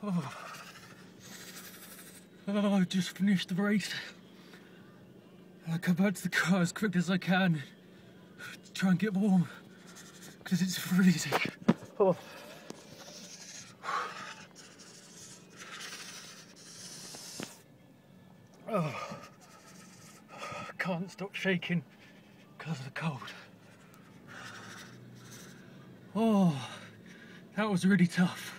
Oh, I just finished the race. I come back to the car as quick as I can to try and get warm, because it's freezing. Oh. Oh. I can't stop shaking because of the cold. Oh, that was really tough.